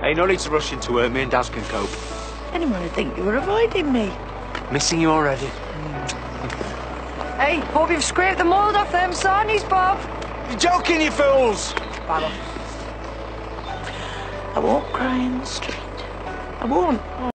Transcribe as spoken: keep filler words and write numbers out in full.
Hey, no need to rush into work. Me and Daz can cope. Anyone would think you were avoiding me. Missing you already. Hey, hope you've scraped the mould off them sarnies, Bob. You're joking, you fools! Bother. I won't cry in the street. I won't.